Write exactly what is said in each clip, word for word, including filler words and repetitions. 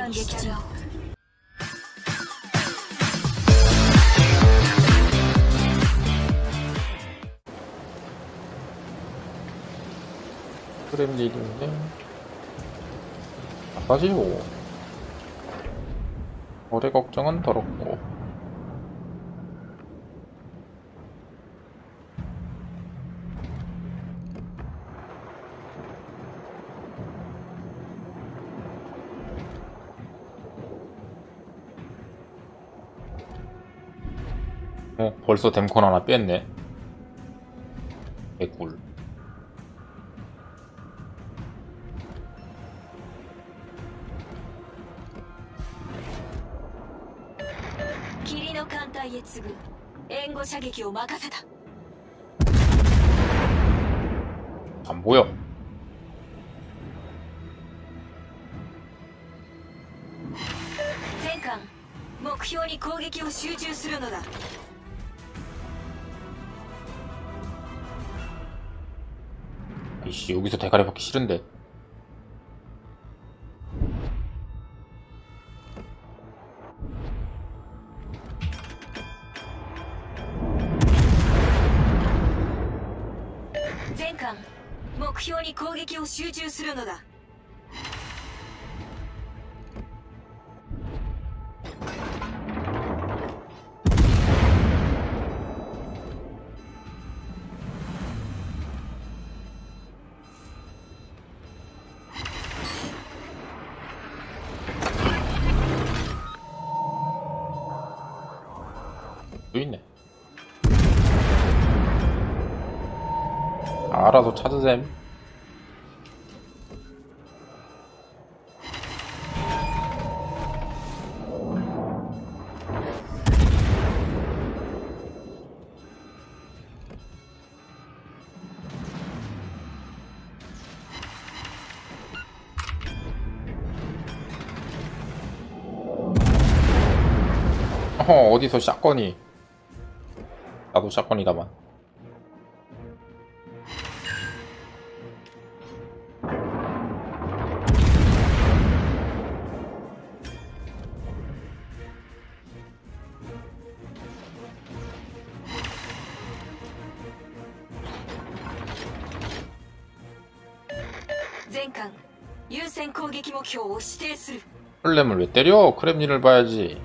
感激地。 크렘리인데 아까지고 거래 걱정은 덜었고 어 벌써 댐콘 하나 뺐네. 개꿀. 霧の艦隊へ次ぐ援護射撃を任せた。 안 보여. 전艦目標に攻撃を集中するのだ。 이씨 여기서 대가리 받기 싫은데. 전艦目標に攻撃を集中するのだ。 또 있네. 알아서 찾으셈. 어 어디서 샷건이. 나도 샷건이다만. 전艦優先攻撃目標を指定する。 플렘을 왜 때려? 크렘린을 봐야지.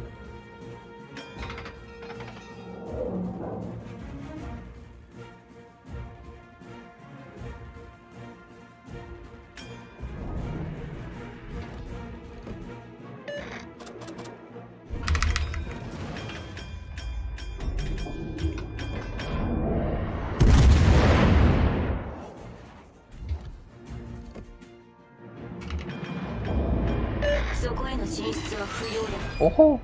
오호.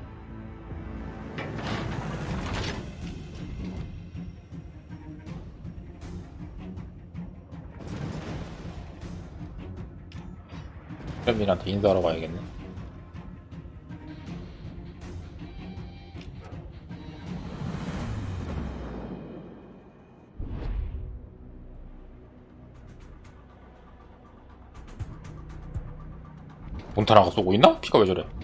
크렘린한테 인사하러 가야겠네. 몬타나가 쏘고 있나? 피가 왜 저래?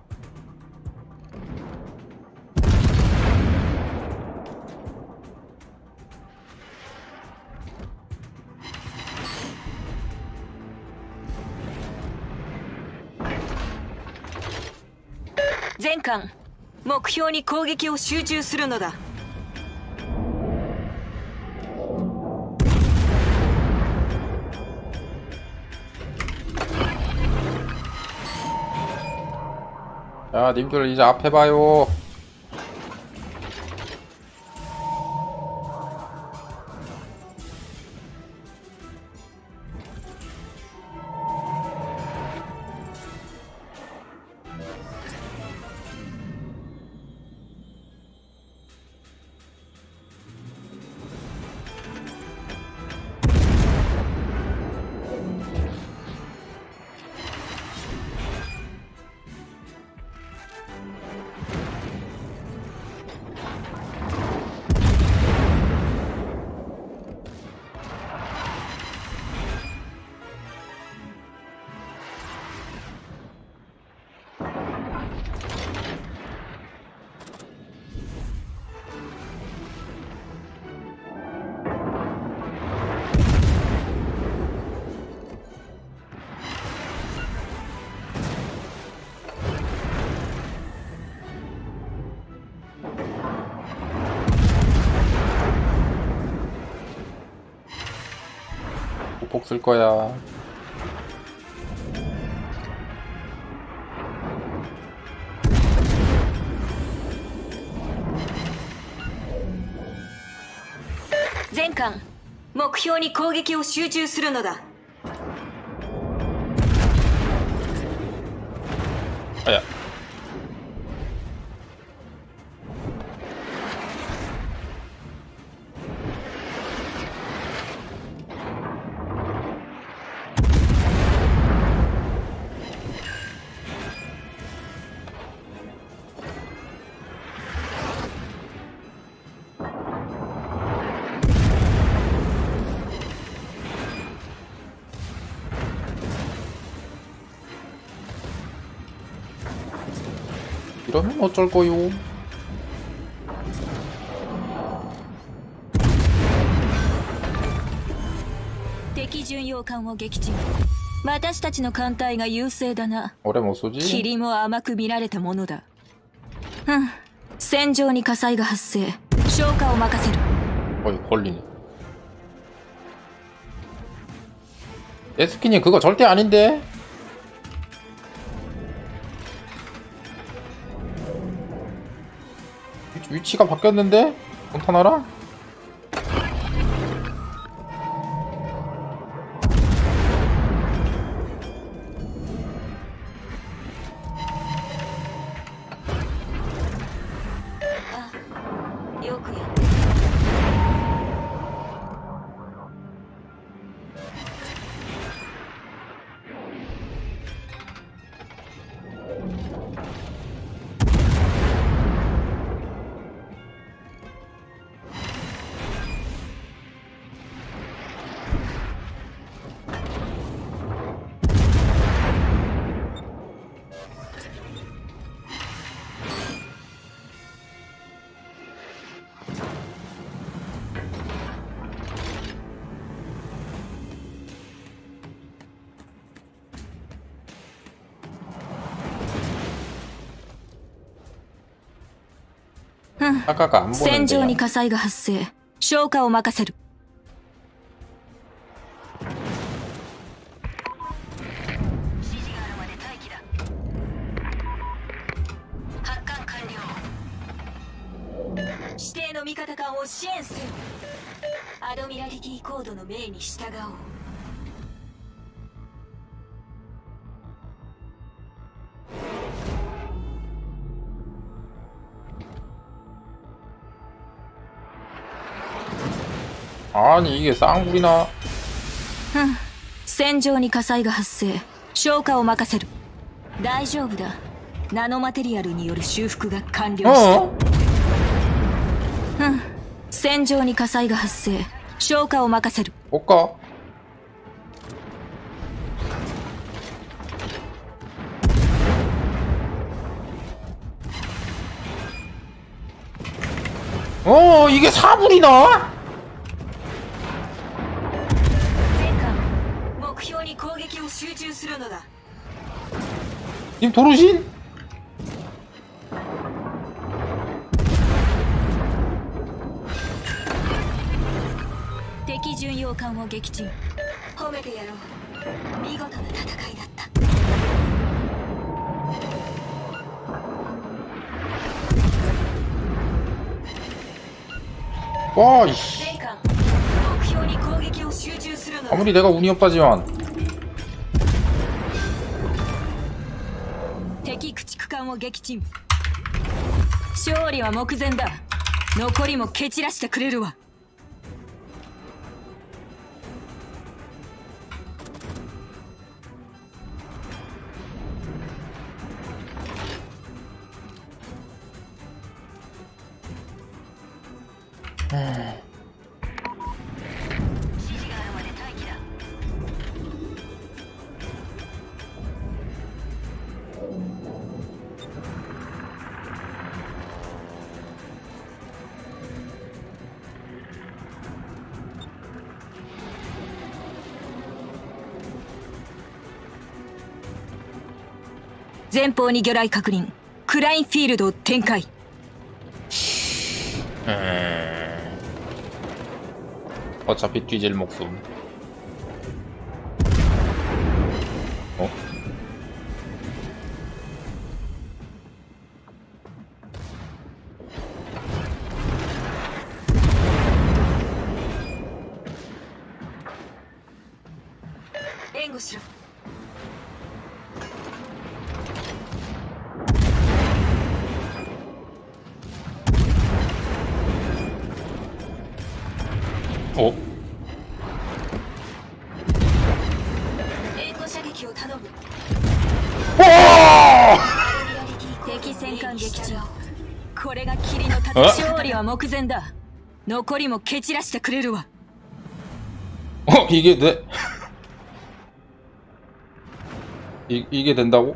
전艦目標に攻撃を集中するのだ。 야 님들 이제 앞에 봐요. 없을 거야. 全艦目標に攻撃を集中するのだ。 あや。이러면 어쩔 거요? 敵巡洋艦を撃沈。私たちの艦隊が優勢だな。 오래 못 쏘지? 霧も甘く見られたものだ。うん。戦場に火災が発生。消火を任せる。 어이 걸리네. 에스키님 그거 절대 아닌데? 위치가 바뀌었는데? fon타나랑? 아, 요구야. 아까가 안 보는데. 戦場に火災が発生。消火を任せる。指示があるまで待機だ。発艦完了。指定の味方艦を支援せよ。アドミラリティコードの命に従おう。 아니 이게 쌍불이나? うん戦場に火災が発生消火を任せる大丈夫だナノマテリアルによる修復が完了した 어? うん戦場に火災が発生消火を任せる 못가? 어 이게 사불이나? 目標に攻撃を集中するのだ 님 도로신? 敵巡洋艦を撃沈褒めてやろう見事な戦いだった 와 이씨. 全艦目標に攻撃を集中するのだ 아무리 내가 운이 오빠지만 敵駆逐艦を撃沈勝利は目前だ残りも蹴散らしてくれるわ 前方に魚雷確認クラインフィールドを展開 음... 어차피 뒤질 목숨 護しろ。 어? 援護射撃を頼む。 와! 敵戦艦撃沈。これが霧の盾。 え勝利は目前だ。残りも蹴散らしてくれるわ。 어, 이게 돼? 이, 이게 된다고?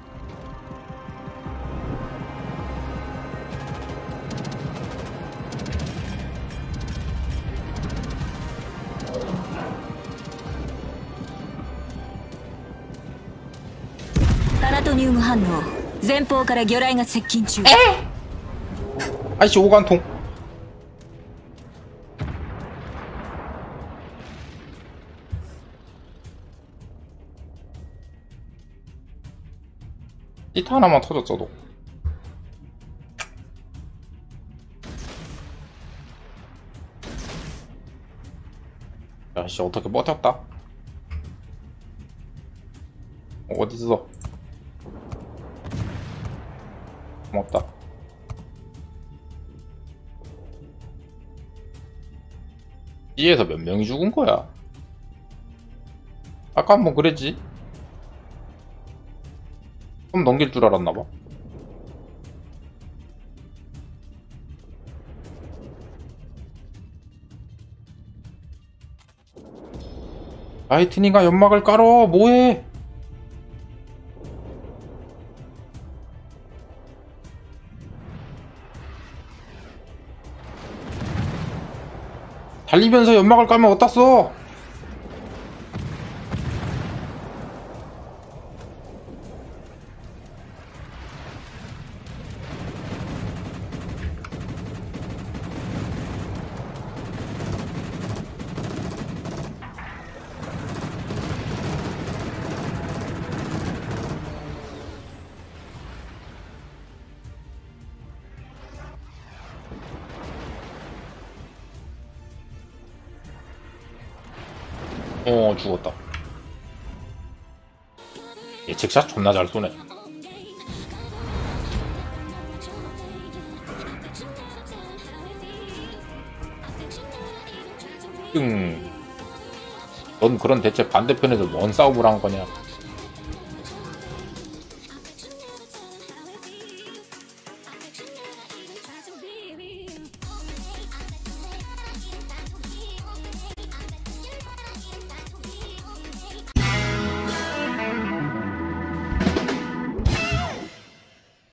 파라토니움反応。前方から魚雷が接近中。 아이씨, 오간통. 띠트 하나만 터졌어도. 야씨, 어떻게 버텼다? 어, 어딨어? 고맙다. B에서 몇 명이 죽은 거야? 아까 한번 그랬지? 좀 넘길 줄 알았나봐. 라이트닝가 연막을 깔어. 뭐해? 달리면서 연막을 깔면 어떻어? 어, 죽었다. 예측샷 존나 잘 쏘네. 응. 넌 그런 대체 반대편에서 뭔 싸움을 한 거냐?